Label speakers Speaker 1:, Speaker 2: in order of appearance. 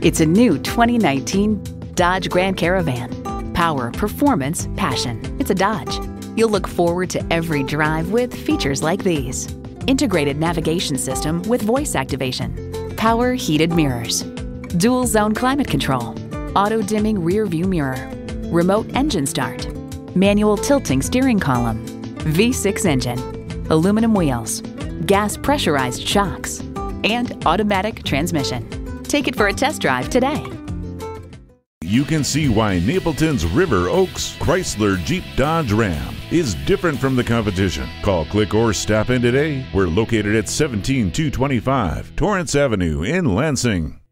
Speaker 1: It's a new 2019 Dodge Grand Caravan. Power, performance, passion. It's a Dodge. You'll look forward to every drive with features like these: integrated navigation system with voice activation, power heated mirrors, dual zone climate control, auto dimming rear view mirror, remote engine start, manual tilting steering column, V6 engine, aluminum wheels, gas pressurized shocks, and automatic transmission. Take it for a test drive today.
Speaker 2: You can see why Napleton's River Oaks Chrysler Jeep Dodge Ram is different from the competition. Call, click, or stop in today. We're located at 17225 Torrance Avenue in Lansing.